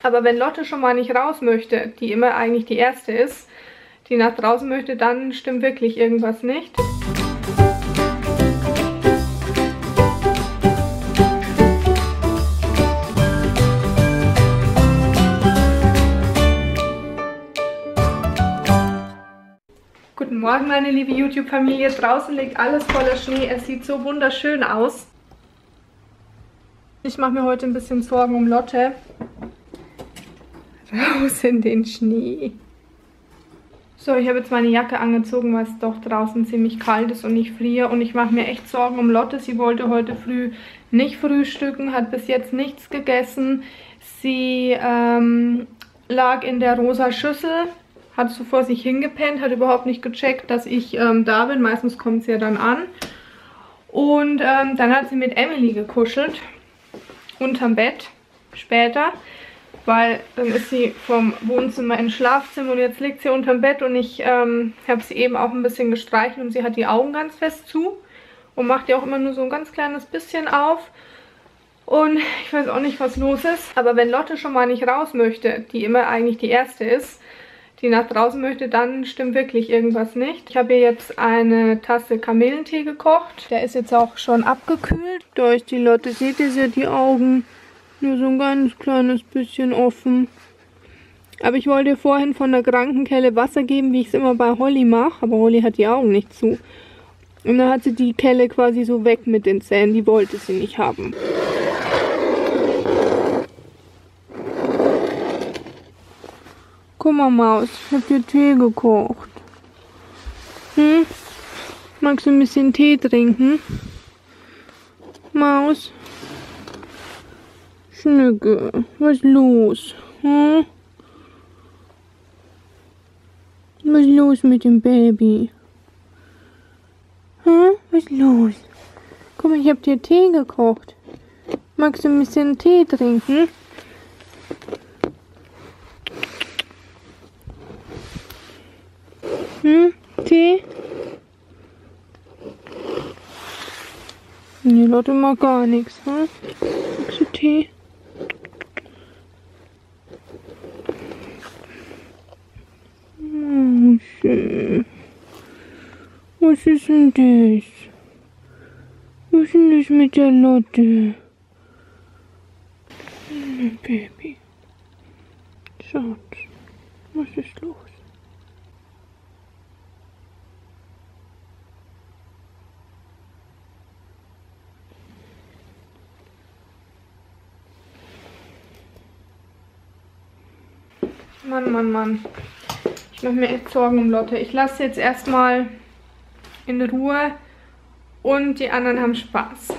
Aber wenn Lotte schon mal nicht raus möchte, die immer eigentlich die erste ist, die nach draußen möchte, dann stimmt wirklich irgendwas nicht. Guten Morgen, meine liebe YouTube-Familie. Draußen liegt alles voller Schnee. Es sieht so wunderschön aus. Ich mache mir heute ein bisschen Sorgen um Lotte. Raus in den Schnee. So, ich habe jetzt meine Jacke angezogen, weil es doch draußen ziemlich kalt ist und ich friere. Und ich mache mir echt Sorgen um Lotte. Sie wollte heute früh nicht frühstücken, hat bis jetzt nichts gegessen. Sie lag in der rosa Schüssel, hat so vor sich hingepennt, hat überhaupt nicht gecheckt, dass ich da bin. Meistens kommt sie ja dann an. Und dann hat sie mit Emily gekuschelt, unterm Bett, später. Weil dann ist sie vom Wohnzimmer ins Schlafzimmer und jetzt liegt sie unterm Bett und ich habe sie eben auch ein bisschen gestreichelt und sie hat die Augen ganz fest zu und macht die auch immer nur so ein ganz kleines bisschen auf. Und ich weiß auch nicht, was los ist. Aber wenn Lotte schon mal nicht raus möchte, die immer eigentlich die erste ist, die nach draußen möchte, dann stimmt wirklich irgendwas nicht. Ich habe ihr jetzt eine Tasse Kamillentee gekocht. Der ist jetzt auch schon abgekühlt. Da ist die Lotte, seht ihr sie, die Augen? Nur so ein ganz kleines bisschen offen. Aber ich wollte ihr vorhin von der Krankenkelle Wasser geben, wie ich es immer bei Holly mache. Aber Holly hat die Augen nicht zu. Und dann hat sie die Kelle quasi so weg mit den Zähnen. Die wollte sie nicht haben. Guck mal, Maus. Ich habe dir Tee gekocht. Magst du ein bisschen Tee trinken? Maus? Schnücke, was ist los? Was ist los mit dem Baby? Was ist los? Guck mal, ich habe dir Tee gekocht. Magst du ein bisschen Tee trinken? Tee? Nee, Lotte mag gar nichts. Magst du Tee? Schön. Was ist denn das? Was ist denn das mit der Lotte? Baby. Schatz, was ist los? Mann. Ich mache mir echt Sorgen um Lotte. Ich lasse sie jetzt erstmal in Ruhe und die anderen haben Spaß.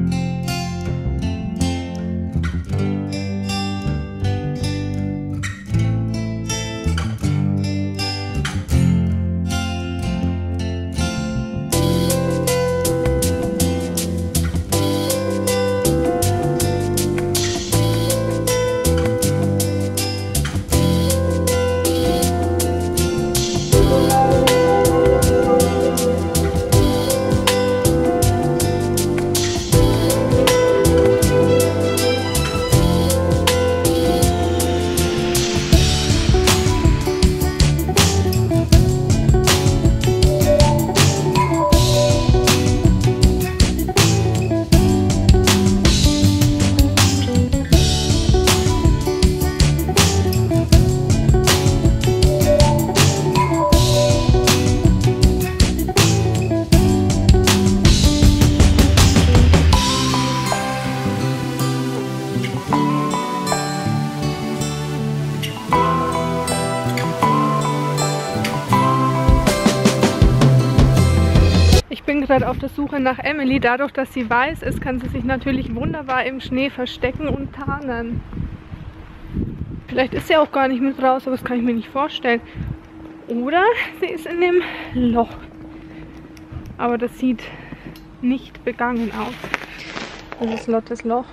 Gerade auf der Suche nach Emily. Dadurch, dass sie weiß ist, kann sie sich natürlich wunderbar im Schnee verstecken und tarnen. Vielleicht ist sie auch gar nicht mit raus, aber das kann ich mir nicht vorstellen. Oder sie ist in dem Loch. Aber das sieht nicht begangen aus. Das ist Lottes Loch.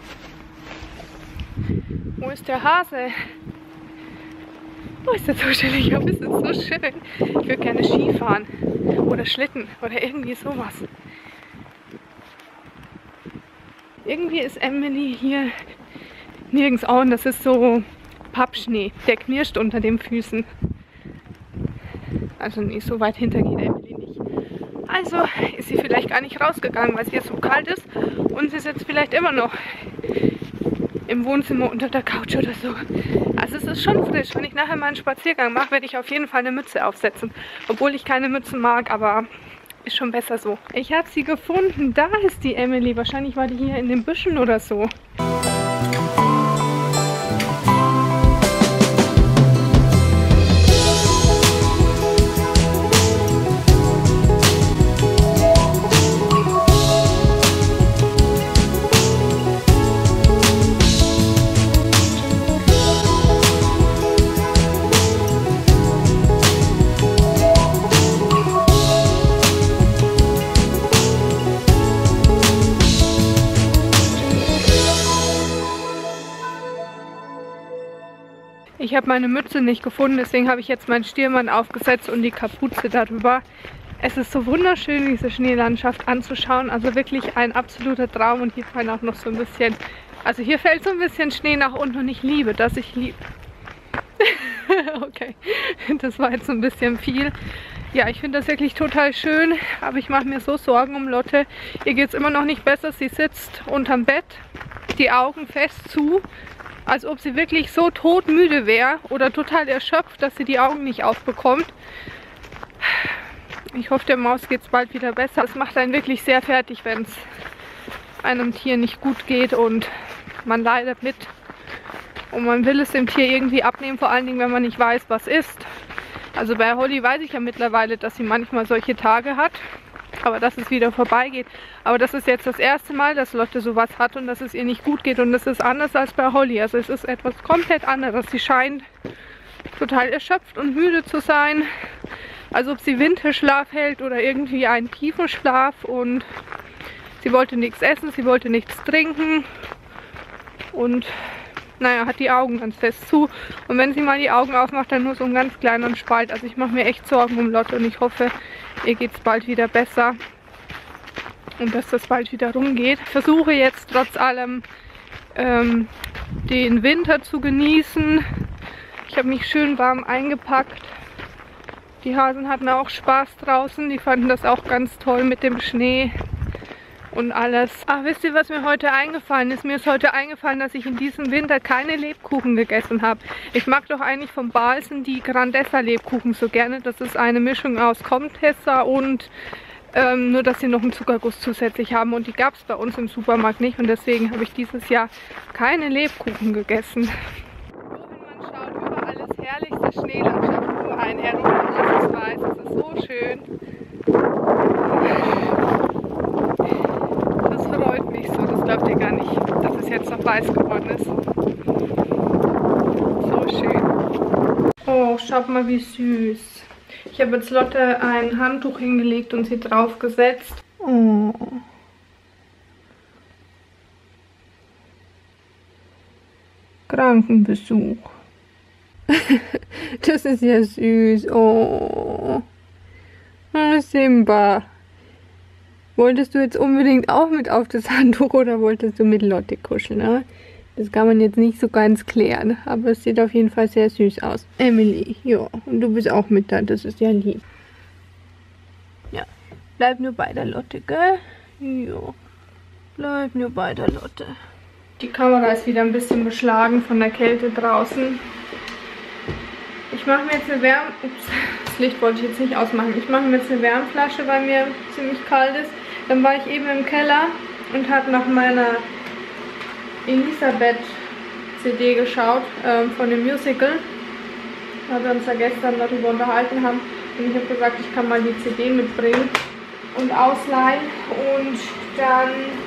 Wo ist der Hase? Oh, ist das so schön. Ich hoffe, es ist so schön. Ich würde gerne Ski fahren. Oder Schlitten. Oder irgendwie sowas. Irgendwie ist Emily hier nirgends auch. Und das ist so Pappschnee. Der knirscht unter den Füßen. Also nicht so weit hinter geht Emily nicht. Also ist sie vielleicht gar nicht rausgegangen, weil es hier so kalt ist. Und sie sitzt vielleicht immer noch im Wohnzimmer unter der Couch oder so. Also es ist schon frisch. Wenn ich nachher mal einen Spaziergang mache, werde ich auf jeden Fall eine Mütze aufsetzen. Obwohl ich keine Mützen mag, aber ist schon besser so. Ich habe sie gefunden. Da ist die Emily. Wahrscheinlich war die hier in den Büschen oder so. Ich habe meine Mütze nicht gefunden, deswegen habe ich jetzt meinen Stirnband aufgesetzt und die Kapuze darüber. Es ist so wunderschön, diese Schneelandschaft anzuschauen. Also wirklich ein absoluter Traum. Und hier fallen auch noch so ein bisschen, also hier fällt so ein bisschen Schnee nach unten und ich liebe das. Ich liebe. Okay, das war jetzt so ein bisschen viel. Ja, ich finde das wirklich total schön, aber ich mache mir so Sorgen um Lotte. Ihr geht es immer noch nicht besser. Sie sitzt unterm Bett, die Augen fest zu, als ob sie wirklich so todmüde wäre oder total erschöpft, dass sie die Augen nicht aufbekommt. Ich hoffe, der Maus geht es bald wieder besser. Es macht einen wirklich sehr fertig, wenn es einem Tier nicht gut geht und man leidet mit. Und man will es dem Tier irgendwie abnehmen, vor allen Dingen, wenn man nicht weiß, was ist. Also bei Holly weiß ich ja mittlerweile, dass sie manchmal solche Tage hat. Aber dass es wieder vorbeigeht. Aber das ist jetzt das erste Mal, dass Lotte sowas hat und dass es ihr nicht gut geht. Und das ist anders als bei Holly. Also es ist etwas komplett anderes. Sie scheint total erschöpft und müde zu sein. Als ob sie Winterschlaf hält oder irgendwie einen tiefen Schlaf. Und sie wollte nichts essen, sie wollte nichts trinken. Und naja, hat die Augen ganz fest zu. Und wenn sie mal die Augen aufmacht, dann nur so einen ganz kleinen Spalt. Also ich mache mir echt Sorgen um Lotte und ich hoffe, ihr geht es bald wieder besser und dass das bald wieder rumgeht. Ich versuche jetzt trotz allem den Winter zu genießen. Ich habe mich schön warm eingepackt. Die Hasen hatten auch Spaß draußen. Die fanden das auch ganz toll mit dem Schnee und alles. Ach, wisst ihr, was mir heute eingefallen ist? Mir ist heute eingefallen, dass ich in diesem Winter keine Lebkuchen gegessen habe. Ich mag doch eigentlich vom Balsen die Grandessa Lebkuchen so gerne. Das ist eine Mischung aus Comtessa und nur, dass sie noch einen Zuckerguss zusätzlich haben. Und die gab es bei uns im Supermarkt nicht. Und deswegen habe ich dieses Jahr keine Lebkuchen gegessen. Wohin man schaut, überall ist herrlichste Schneelandschaft um einen herum. Alles ist weiß, es ist so schön. Das freut mich so, das glaubt ihr gar nicht, dass es jetzt noch weiß geworden ist. So schön. Oh, schaut mal, wie süß. Ich habe jetzt Lotte ein Handtuch hingelegt und sie draufgesetzt. Oh. Krankenbesuch. Das ist ja süß. Oh. Simba. Wolltest du jetzt unbedingt auch mit auf das Handtuch oder wolltest du mit Lotte kuscheln? Ne? Das kann man jetzt nicht so ganz klären, aber es sieht auf jeden Fall sehr süß aus. Emily, ja, und du bist auch mit da, das ist ja lieb. Ja, bleib nur bei der Lotte, gell? Ja, bleib nur bei der Lotte. Die Kamera ist wieder ein bisschen beschlagen von der Kälte draußen. Ich mache mir jetzt eine das Licht wollte ich jetzt nicht ausmachen. Ich mache mir jetzt eine Wärmflasche, weil mir ziemlich kalt ist. Dann war ich eben im Keller und habe nach meiner Elisabeth-CD geschaut, von dem Musical. Da wir uns ja gestern darüber unterhalten haben. Und ich habe gesagt, ich kann mal die CD mitbringen und ausleihen. Und dann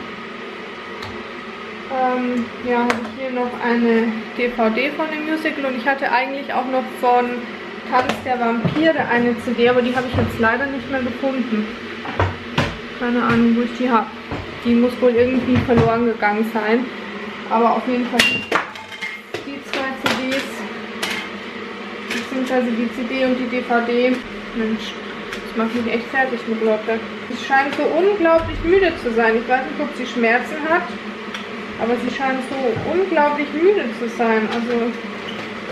ja, habe ich hier noch eine DVD von dem Musical. Und ich hatte eigentlich auch noch von Tanz der Vampire eine CD, aber die habe ich jetzt leider nicht mehr gefunden. Keine Ahnung, wo ich die habe. Die muss wohl irgendwie verloren gegangen sein. Aber auf jeden Fall die zwei CDs, beziehungsweise die CD und die DVD. Mensch, das macht mich echt fertig mit Lotte. Sie scheint so unglaublich müde zu sein. Ich weiß nicht, ob sie Schmerzen hat, aber sie scheint so unglaublich müde zu sein. Also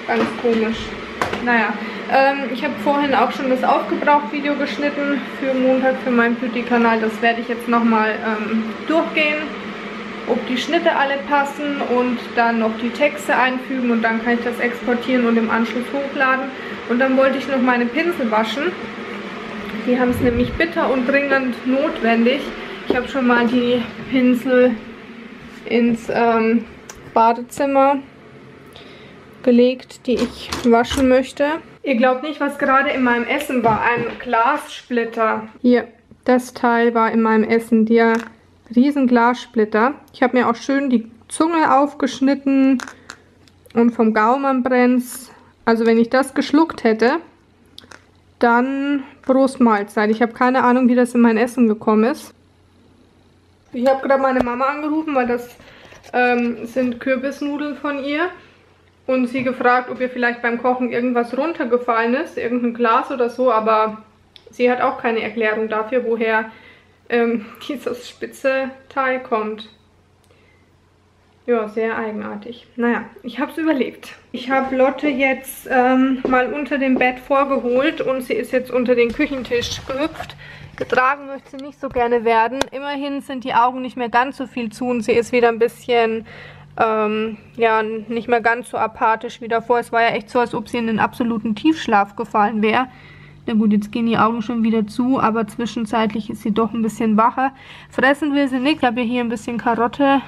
Ganz komisch. Naja, ich habe vorhin auch schon das Aufgebraucht-Video geschnitten für Montag für meinen Beauty-Kanal. Das werde ich jetzt nochmal durchgehen, ob die Schnitte alle passen und dann noch die Texte einfügen und dann kann ich das exportieren und im Anschluss hochladen. Und dann wollte ich noch meine Pinsel waschen. Die haben es nämlich bitter und dringend notwendig. Ich habe schon mal die Pinsel ins Badezimmer gelegt, die ich waschen möchte. Ihr glaubt nicht, was gerade in meinem Essen war. Ein Glassplitter. Hier, das Teil war in meinem Essen. Der riesen Glassplitter. Ich habe mir auch schön die Zunge aufgeschnitten und vom Gaumen brennt's. Also wenn ich das geschluckt hätte, dann Prost Mahlzeit. Ich habe keine Ahnung, wie das in mein Essen gekommen ist. Ich habe gerade meine Mama angerufen, weil das sind Kürbisnudeln von ihr. Und sie gefragt, ob ihr vielleicht beim Kochen irgendwas runtergefallen ist, irgendein Glas oder so. Aber sie hat auch keine Erklärung dafür, woher dieses spitze Teil kommt. Ja, sehr eigenartig. Naja, ich habe es überlebt. Ich habe Lotte jetzt mal unter dem Bett vorgeholt und sie ist jetzt unter den Küchentisch gehüpft. Getragen möchte sie nicht so gerne werden. Immerhin sind die Augen nicht mehr ganz so viel zu und sie ist wieder ein bisschen, ja, nicht mehr ganz so apathisch wie davor. Es war ja echt so, als ob sie in den absoluten Tiefschlaf gefallen wäre. Na gut, jetzt gehen die Augen schon wieder zu, aber zwischenzeitlich ist sie doch ein bisschen wacher. Fressen will sie nicht. Ich habe ihr hier ein bisschen Karotte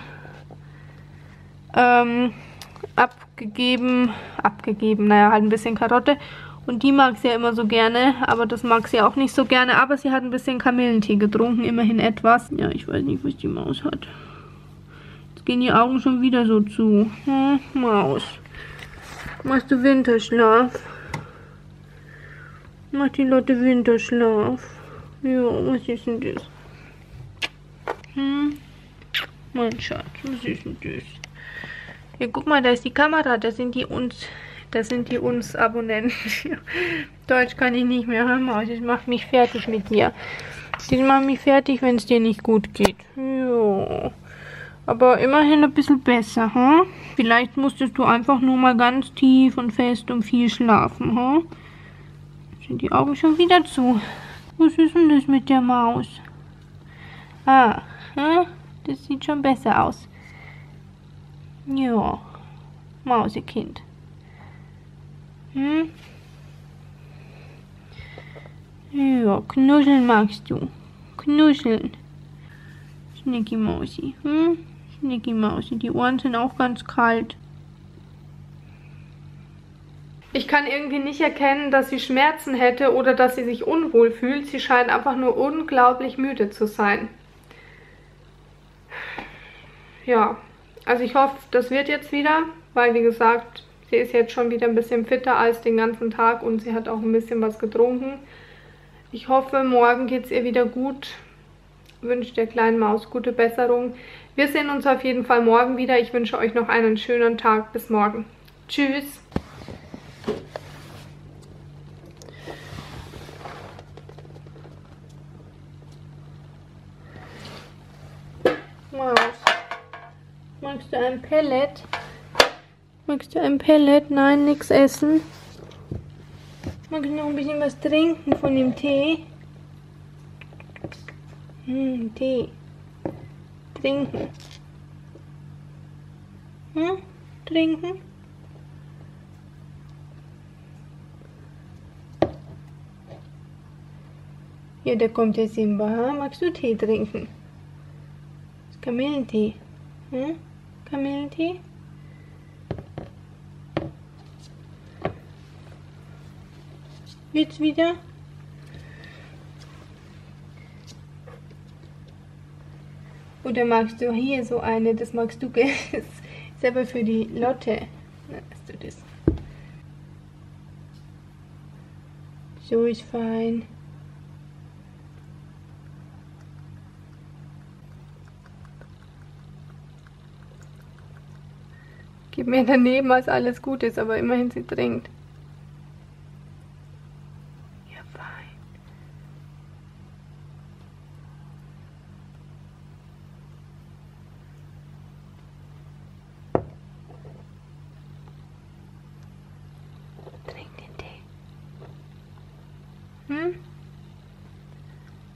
abgegeben, naja, halt ein bisschen Karotte. Und die mag sie ja immer so gerne, aber das mag sie auch nicht so gerne. Aber sie hat ein bisschen Kamillentee getrunken, immerhin etwas. Ja, ich weiß nicht, was die Maus hat. Jetzt gehen die Augen schon wieder so zu. Hm, Maus. Machst du Winterschlaf? Macht die Lotte Winterschlaf? Ja, was ist denn das? Hm? Mein Schatz, was ist denn das? Ja, guck mal, da ist die Kamera, da sind die uns Abonnenten. Deutsch kann ich nicht mehr, hör mal, das macht mich fertig mit dir. Das macht mich fertig, wenn es dir nicht gut geht. Ja. Aber immerhin ein bisschen besser, hm? Vielleicht musstest du einfach nur mal ganz tief und fest und viel schlafen, hm? Sind die Augen schon wieder zu. Was ist denn das mit der Maus? Ah, hm? Das sieht schon besser aus. Ja, Mausekind. Hm? Ja, knuddeln magst du. Knuddeln. Schnicki Mausi. Hm? Schnicki Mausi. Die Ohren sind auch ganz kalt. Ich kann irgendwie nicht erkennen, dass sie Schmerzen hätte oder dass sie sich unwohl fühlt. Sie scheint einfach nur unglaublich müde zu sein. Ja, also ich hoffe, das wird jetzt wieder, weil wie gesagt, sie ist jetzt schon wieder ein bisschen fitter als den ganzen Tag und sie hat auch ein bisschen was getrunken. Ich hoffe, morgen geht es ihr wieder gut. Ich wünsche der kleinen Maus gute Besserung. Wir sehen uns auf jeden Fall morgen wieder. Ich wünsche euch noch einen schönen Tag. Bis morgen. Tschüss. Maus. Magst du ein Pellet? Magst du ein Pellet? Nein, nichts essen. Magst du noch ein bisschen was trinken von dem Tee? Tee. Trinken. Trinken? Ja, da kommt der Simba. Hm? Magst du Tee trinken? Kamillentee. Kamillentee? Jetzt wieder? Oder magst du hier so eine? Das magst du selber für die Lotte. Na, hast du das? So ist fein. Gib mir daneben, als alles gut ist, aber immerhin sie trinkt. Ja, fein.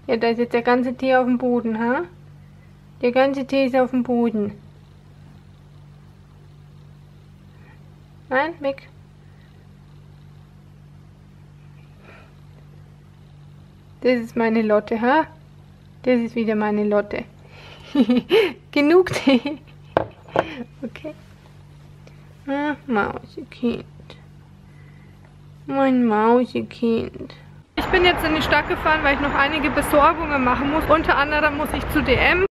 Ja, da ist jetzt der ganze Tee auf dem Boden, ha? Der ganze Tee ist auf dem Boden. Nein, weg. Das ist meine Lotte, ha? Das ist wieder meine Lotte. Genug Tee. Okay. Ach, Mausekind. Mein Mausekind. Ich bin jetzt in die Stadt gefahren, weil ich noch einige Besorgungen machen muss. Unter anderem muss ich zu DM.